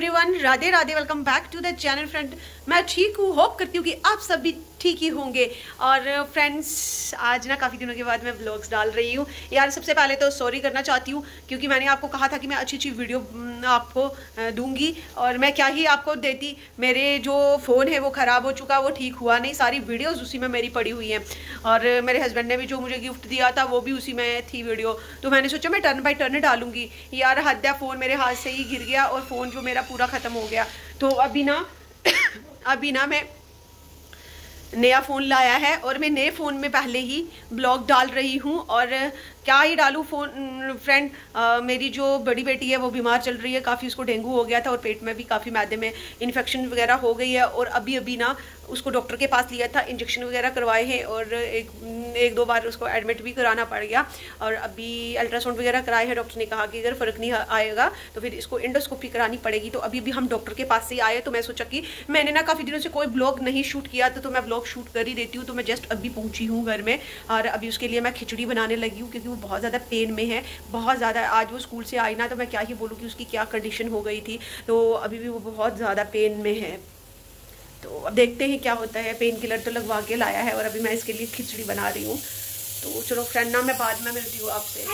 Everyone, Radhe Radhe. Welcome back to the channel. Friend, मैं ठीक हूँ, होप करती हूँ कि आप सब भी ठीक ही होंगे। और फ्रेंड्स, आज ना काफ़ी दिनों के बाद मैं व्लॉग्स डाल रही हूँ यार। सबसे पहले तो सॉरी करना चाहती हूँ क्योंकि मैंने आपको कहा था कि मैं अच्छी अच्छी वीडियो आपको दूंगी और मैं क्या ही आपको देती। मेरे जो फ़ोन है वो ख़राब हो चुका, वो ठीक हुआ नहीं, सारी वीडियोज़ उसी में मेरी पड़ी हुई हैं। और मेरे हस्बैंड ने भी जो मुझे गिफ्ट दिया था वो भी उसी में थी वीडियो। तो मैंने सोचा मैं टर्न बाई टर्न डालूंगी यार। हद है, फ़ोन मेरे हाथ से ही गिर गया और फ़ोन जो मेरा पूरा ख़त्म हो गया। तो अभी ना मैं नया फ़ोन लाया है और मैं नए फ़ोन में पहले ही ब्लॉग डाल रही हूँ। और क्या ही डालूँ फ़ोन फ्रेंड, मेरी जो बड़ी बेटी है वो बीमार चल रही है काफ़ी। उसको डेंगू हो गया था और पेट में भी काफ़ी मैदे में इन्फेक्शन वगैरह हो गई है। और अभी ना उसको डॉक्टर के पास लिया था, इंजेक्शन वगैरह करवाए हैं और एक दो बार उसको एडमिट भी कराना पड़ गया। और अभी अल्ट्रासाउंड वगैरह कराए हैं। डॉक्टर ने कहा कि अगर फ़र्क नहीं आएगा तो फिर इसको एंडोस्कोपी करानी पड़ेगी। तो अभी हम डॉक्टर के पास से आए तो मैं सोचा कि मैंने ना काफ़ी दिनों से कोई ब्लॉग नहीं शूट किया था तो मैं ब्लॉग शूट कर ही देती हूँ। तो मैं जस्ट अभी पहुँची हूँ घर में और अभी उसके लिए मैं खिचड़ी बनाने लगी हूँ क्योंकि वो बहुत ज़्यादा पेन में है, बहुत ज़्यादा। आज वो स्कूल से आई ना तो मैं क्या ही बोलूँ कि उसकी क्या कंडीशन हो गई थी। तो अभी भी वो बहुत ज़्यादा पेन में है। तो अब देखते हैं क्या होता है। पेन किलर तो लगवा के लाया है और अभी मैं इसके लिए खिचड़ी बना रही हूँ। तो चलो फ्रेंड ना, मैं बाद में मिलती हूँ आपसे।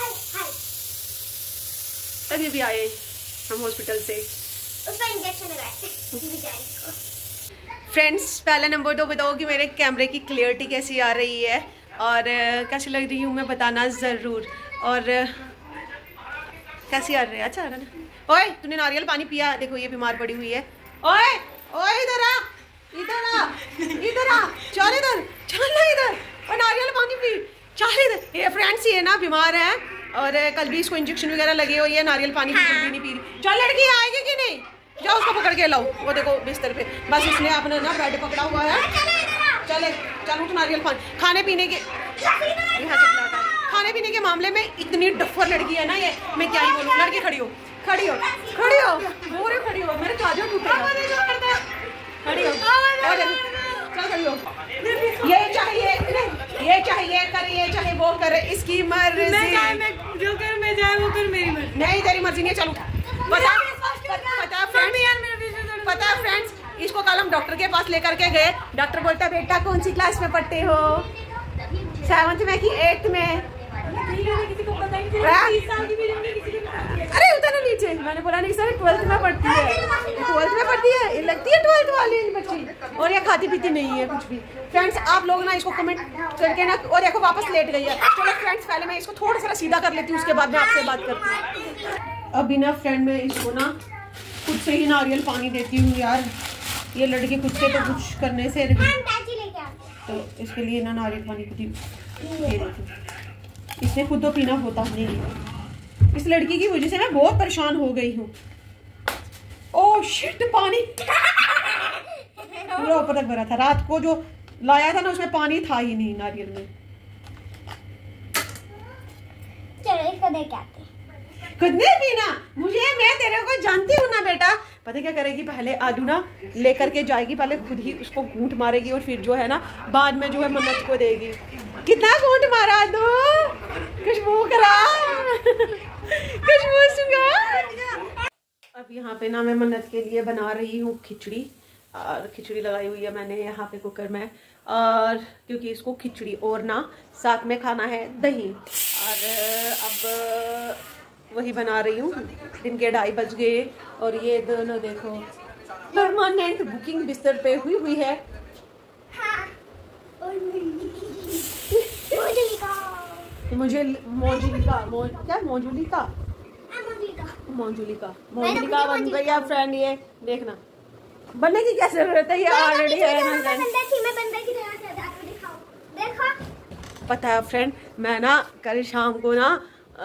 तभी भी आए हम हॉस्पिटल से, उसका इंजेक्शन लगाया। फ्रेंड्स पहला नंबर तो बताओ कि मेरे कैमरे की क्लियरिटी कैसी आ रही है और कैसी लग रही हूँ मैं बताना ज़रूर। और कैसी आ रही है? अच्छा आ रहा ना। ओए तूने नारियल पानी पिया? देखो ये बीमार पड़ी हुई है। ओए ओए इधर आ, इधर आ, इधर आ, चल इधर, चल ना इधर, और नारियल पानी पी, चल इधर। ये फ्रेंड्स ये ना बीमार है और कल भी इसको इंजेक्शन वगैरह लगे हुए। ये नारियल पानी बिल्कुल भी नहीं पी रही। चल लड़की आएगी कि नहीं? जाओ उसको पकड़ के लाओ। वो देखो बिस्तर पे, बस उसने अपना ना बेड पकड़ा हुआ है। चले चल उठ, नारियल पानी। खाने पीने के यहाँ से खाने पीने के मामले में इतनी डफर लड़की है ना ये, मैं क्या ही बोलूँ। लड़की खड़ी हो, खड़ी हो, खड़ी हो, बोरे खड़ी हो, मेरे चार्जर टूटेगा। खड़ी हो, चल खड़ी हो। ये चाहिए करे, चाहे वो करे, इसकी मर्जी। जो कर मैं जाए वो कर, मेरी मर्जी नहीं, तेरी मर्जी नहीं। चलो पता है फ्रेंड्स, इसको कल हम डॉक्टर के पास लेकर के गए। डॉक्टर बोलता बेटा कौन सी क्लास में पढ़ते हो? 7th में कि 8th में? अरे उतर नीचे। मैंने बोला नहीं सर 12th में पढ़ती है। 12th में पढ़ती है, लगती है 12th वाली बच्ची। और ये खाती पीती नहीं है कुछ भी। फ्रेंड्स आप लोग ना इसको कमेंट करके ना, और देखो वापस लेट गई है। चलो फ्रेंड्स पहले मैं इसको थोड़ा सा सीधा कर लेती हूँ, उसके बाद मैं आपसे बात करती हूँ। अभी ना फ्रेंड मैं इसको ना खुद से ही नारियल पानी देती हूँ यार। ये लड़की खुद से तो कुछ करने से तो इसके लिए ना नारियल पानी खुद ही दे देती हूँ। इसने खुद तो पीना होता नहीं है। इस लड़की की वजह से मैं बहुत परेशान हो गई हूँ। ओह शिट, पानी पूरा ऊपर तक भरा था। रात को जो लाया था ना उसमें पानी था ही नहीं नारियल में। चलो इसको दे के आते। खुद नहीं पीना मुझे, मैं तेरे को जानती हूँ ना बेटा। पता क्या करेगी, पहले आलू ना लेकर के जाएगी, पहले खुद ही उसको घूंट मारेगी और फिर जो है ना बाद में जो है मन्नत को देगी। कितना घूंट मारा दो, खुशबू करा, खुशबू सुंगा। अब यहाँ पे ना मैं मन्नत के लिए बना रही हूँ खिचड़ी। और खिचड़ी लगाई हुई है मैंने यहाँ पे कुकर में, और क्योंकि इसको खिचड़ी और ना साथ में खाना है दही। और अब वही बना रही हूँ। दिन के 2:30 बज गए और ये दोनों देखो परमानेंट बुकिंग बिस्तर पे हुई है। मुझे मोजुलिका बन गई है फ्रेंड। ये देखना बनने की क्या जरूरत है, ये ऑलरेडी है। पता है फ्रेंड, मैं ना कल शाम को ना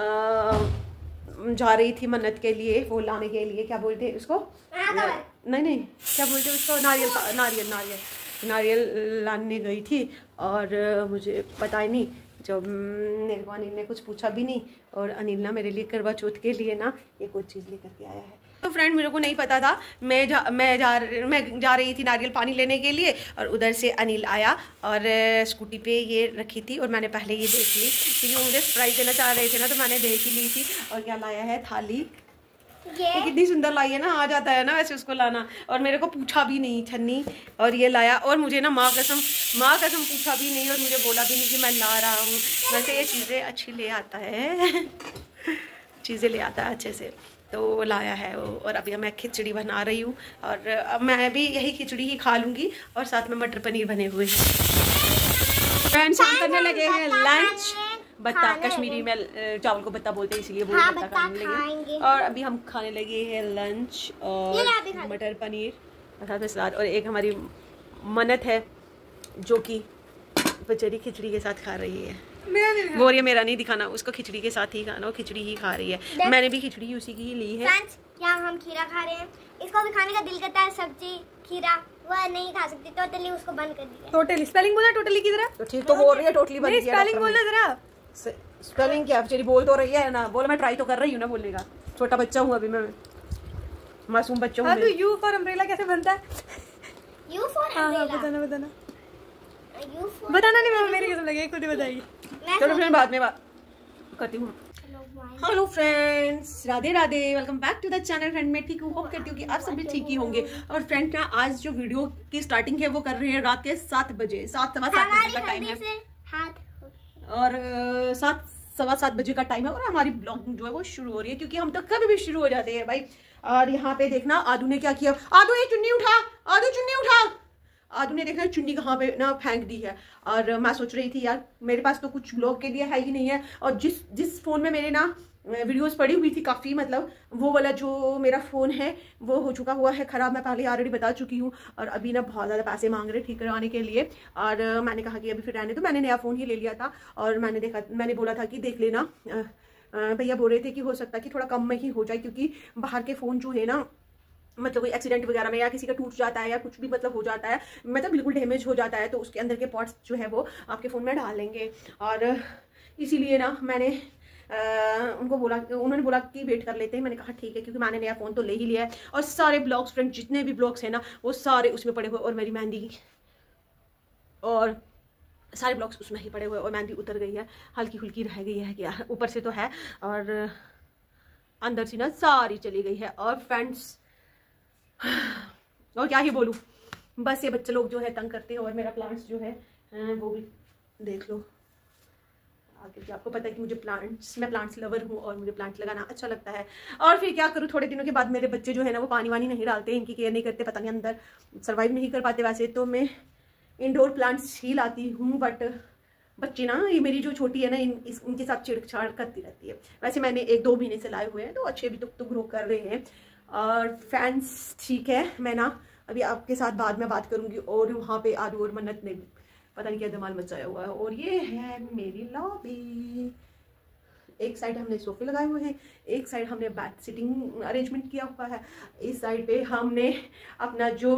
जा रही थी मन्नत के लिए, वो लाने के लिए, क्या बोलते हैं उसको, नहीं क्या बोलते हैं उसको, नारियल लाने गई थी। और मुझे पता ही नहीं, जब मेरे को अनिल ने कुछ पूछा भी नहीं। और अनिल ना मेरे लिए करवा चौथ के लिए ना ये कुछ चीज़ लेकर के आया है। तो फ्रेंड मेरे को नहीं पता था, मैं जा रही थी नारियल पानी लेने के लिए और उधर से अनिल आया और स्कूटी पे ये रखी थी और मैंने पहले ये देख ली क्योंकि मुझे सरप्राइज़ देना चाह रहे थे ना, तो मैंने देख ही ली थी। और क्या लाया है, थाली ये कितनी सुंदर लाई है ना, आ जाता है ना वैसे उसको लाना। और मेरे को पूछा भी नहीं छन्नी, और ये लाया। और मुझे ना माँ कसम पूछा भी नहीं, और मुझे बोला भी नहीं कि मैं ला रहा हूँ। वैसे ये चीज़ें अच्छी ले आता है चीज़ें ले आता है अच्छे से, तो लाया है वो। और अभी मैं खिचड़ी बना रही हूँ, और अब मैं भी यही खिचड़ी ही खा लूँगी, और साथ में मटर पनीर बने हुए हैं। फ्रेंड्स हम करने लगे हैं लंच। बत्ता कश्मीरी में चावल को बत्ता बोलते हैं, इसीलिए वो बत्ता खाने लगे। और अभी हम खाने लगे हैं लंच, और मटर पनीर और साथ में सलाद। और एक हमारी मन्नत है जो कि बेचारी खिचड़ी के साथ खा रही है। वो ये मेरा नहीं दिखाना, उसको खिचड़ी के साथ ही खाना, वो खिचड़ी ही खा रही है। मैंने भी खिचड़ी उसी की ली है। यहाँ हम खीरा खा रहे हैं, इसको भी खाने का दिल करता है। सब्जी खीरा वो नहीं खा सकती, टोटली उसको बंद कर दिया। टोटली स्पेलिंग बोला, टोटली की तरह तो ठीक तो बोल रही है, टोटली बंद किया। स्पेलिंग बोलना जरा, स्पेलिंग क्या बेचारी बोल तो रही है ना, बोल मैं ट्राई तो कर रही हूँ ना बोलने का। छोटा बच्चा हूँ अभी मैं, मासूम बच्चा हूँ। यू फॉर अम्ब्रेला कैसे बनता है? यू फॉर अम्ब्रेला बताना नहीं, मेरी कसम लगे खुद ही बताएगी। चलो फिर बाद में बात करती हूँ। Hello friends, Radhe Radhe, welcome back to the channel. Friend मैं ठीक हूँ, होप करती हूँ कि आप सभी ठीक ही होंगे। और फ्रेंड ना आज जो वीडियो की स्टार्टिंग है वो कर रहे हैं रात के 7 बजे, 7:15 बजे का टाइम है, और 7:15 बजे का टाइम है। और हमारी ब्लॉगिंग जो है वो शुरू हो रही है, क्योंकि हम तो कभी भी शुरू हो जाते हैं भाई। और यहाँ पे देखना आदू ने क्या किया। आदू ये चुन्नी उठा, आदू चुन्नी उठा। आदू ने देखना चुन्नी कहाँ पे ना फेंक दी है। और मैं सोच रही थी यार मेरे पास तो कुछ ब्लॉग के लिए है ही नहीं है। और जिस फ़ोन में मेरे ना वीडियोस पड़ी हुई थी काफ़ी, मतलब वो वाला जो मेरा फ़ोन है वो हो चुका हुआ है ख़राब। मैं पहले ऑलरेडी बता चुकी हूँ। और अभी ना बहुत ज़्यादा पैसे मांग रहे ठीक कराने के लिए। और मैंने कहा कि अभी फिर रहने, तो मैंने नया फ़ोन ही ले लिया था। और मैंने बोला था कि देख लेना, भैया बोल रहे थे कि हो सकता है कि थोड़ा कम में ही हो जाए, क्योंकि बाहर के फ़ोन जो है ना, मतलब कोई एक्सीडेंट वगैरह में या किसी का टूट जाता है या कुछ भी मतलब हो जाता है, मतलब बिल्कुल डैमेज हो जाता है, तो उसके अंदर के पार्ट्स जो है वो आपके फ़ोन में डाल लेंगे। और इसीलिए ना मैंने उनको बोला, उन्होंने बोला कि वेट कर लेते हैं। मैंने कहा ठीक है, क्योंकि मैंने नया फ़ोन तो ले ही लिया है। और सारे ब्लॉग्स फ्रेंड जितने भी ब्लॉग्स हैं ना वो सारे उसमें पड़े हुए, और मेरी मेहंदी और सारे ब्लॉग्स उसमें ही पड़े हुए। और मेहंदी उतर गई है, हल्की फुल्की रह गई है, क्या ऊपर से तो है और अंदर से ना सारी चली गई है। और फ्रेंड्स और क्या ही बोलूँ, बस ये बच्चे लोग जो है तंग करते हैं। और मेरा प्लांट्स जो है वो भी देख लो आगे। आपको पता है कि मैं प्लांट्स लवर हूँ, और मुझे प्लांट्स लगाना अच्छा लगता है। और फिर क्या करूँ, थोड़े दिनों के बाद मेरे बच्चे जो है ना वो पानी वानी नहीं डालते, इनकी केयर नहीं करते, पता नहीं अंदर सर्वाइव नहीं कर पाते। वैसे तो मैं इंडोर प्लांट्स ही लाती हूँ, बट बच्चे ना, ये मेरी जो छोटी है ना इनके साथ छेड़छाड़ करती रहती है। वैसे मैंने 1-2 महीने से लाए हुए हैं, तो अच्छे भी तो ग्रो कर रहे हैं। और फैंस ठीक है, मैं ना अभी आपके साथ बाद में बात करूंगी। और वहाँ पे आदू और मन्नत ने पता नहीं क्या धमाल मचाया हुआ है। और ये है मेरी लॉबी। एक साइड हमने सोफे लगाए हुए हैं, एक साइड हमने बैक सिटिंग अरेंजमेंट किया हुआ है, इस साइड पे हमने अपना जो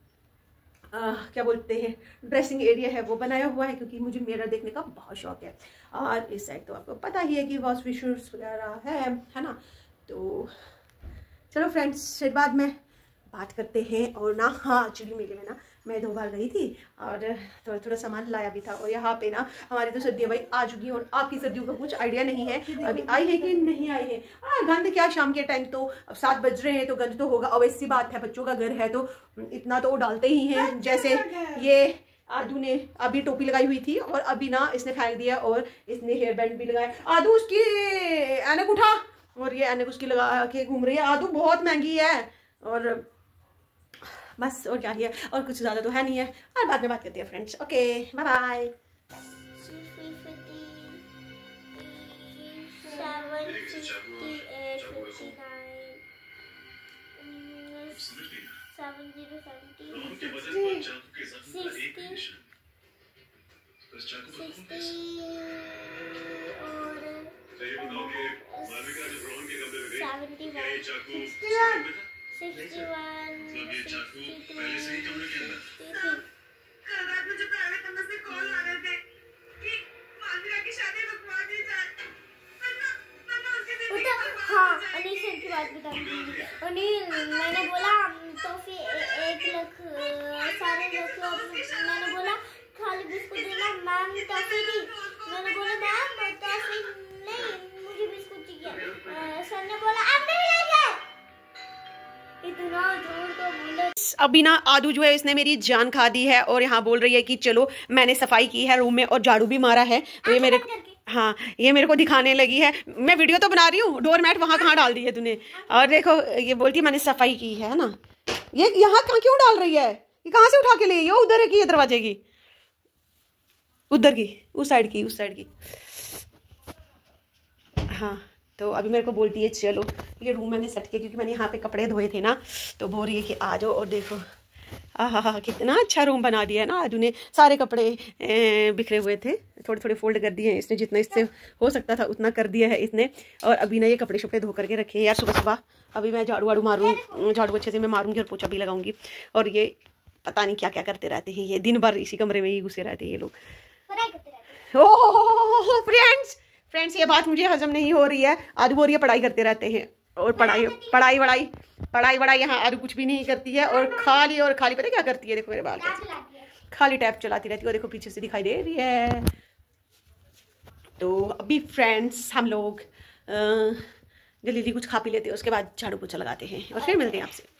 क्या बोलते हैं ड्रेसिंग एरिया है वो बनाया हुआ है, क्योंकि मुझे मिरर देखने का बहुत शौक है। और इस साइड तो आपको पता ही है कि वॉश विशर्स वगैरह है ना। तो चलो फ्रेंड्स फिर बाद में बात करते हैं। और ना हाँ, एक्चुअली मेले में ना मैं 2 बार गई थी, और थोड़ा थोड़ा सामान लाया भी था। और यहाँ पे ना हमारी तो सर्दियाँ भाई आ चुकी हैं, और आपकी सर्दियों का कुछ आइडिया नहीं है अभी आई है कि नहीं आई है। गंद क्या, शाम के टाइम तो अब 7 बज रहे हैं, तो गंद तो होगा। अब ऐसी बात है, बच्चों का घर है तो इतना तो डालते ही हैं। जैसे ये आदू ने अभी टोपी लगाई हुई थी, और अभी ना इसने फेंक दिया, और इसने हेयर बैंड भी लगाया। आदू उसकी ऐनक उठा, और ये ऐनक उसकी लगा के घूम रही है। आदू बहुत महंगी है। और बस और क्या ही है, और कुछ ज़्यादा तो है नहीं है। और बाद में बात करते हैं friends. Okay bye bye. Anil मैंने बोला तो फिर 1 लाख सारे लोग मैंने बोला खाली बिस्कुट देना, मैम टॉफी दी। मैंने बोला मैम टॉफी नहीं, मुझे बिस्कुट चाहिए। सर ने बोला अब नहीं लेंगे, इतना जोर का बोला। अभी ना आदू जो है इसने मेरी जान खा दी है और यहाँ बोल रही है कि चलो मैंने सफाई की है रूम में और झाड़ू भी मारा है, तो ये मेरे हाँ ये मेरे को दिखाने लगी है। मैं वीडियो तो बना रही हूँ, डोरमैट वहाँ कहाँ डाल दी है तूने। और देखो ये बोलती है मैंने सफाई की है ना। ये यहाँ कहाँ क्यों डाल रही है, ये कहाँ से उठा के ले, ये उधर है कि ये दरवाजे की, उधर की, उस साइड की, उस साइड की। हाँ तो अभी मेरे को बोलती है चलो ये रूम मैंने सेट किया क्योंकि मैंने यहाँ पे कपड़े धोए थे ना, तो बोल रही है कि आ जाओ। और देखो हाँ कितना अच्छा रूम बना दिया है ना आदू ने। सारे कपड़े बिखरे हुए थे, थोड़े थोड़े फोल्ड कर दिए हैं इसने, जितना इससे हो सकता था उतना कर दिया है इसने। और अभी ना ये कपड़े शपड़े धो करके रखे हैं यार। सुबह सुबह अभी मैं झाड़ू वाड़ू मारूँ, झाड़ू अच्छे से मैं मारूंगी और पोछा भी लगाऊंगी। और ये पता नहीं क्या क्या करते रहते हैं, ये दिन भर इसी कमरे में ही घुसे रहते हैं ये लोग। ओह फ्रेंड्स ये बात मुझे हजम नहीं हो रही है। आदू बोल रही है पढ़ाई करते रहते हैं, और पढ़ाई यहाँ आदू कुछ भी नहीं करती है। और खाली पता क्या करती है, देखो मेरे बाल खाली टैप चलाती रहती है। और देखो पीछे से दिखाई दे रही है। तो अभी फ्रेंड्स हम लोग जल्दी कुछ खा पी लेते हैं, उसके बाद झाड़ू पोछा लगाते हैं और फिर मिलते हैं आपसे।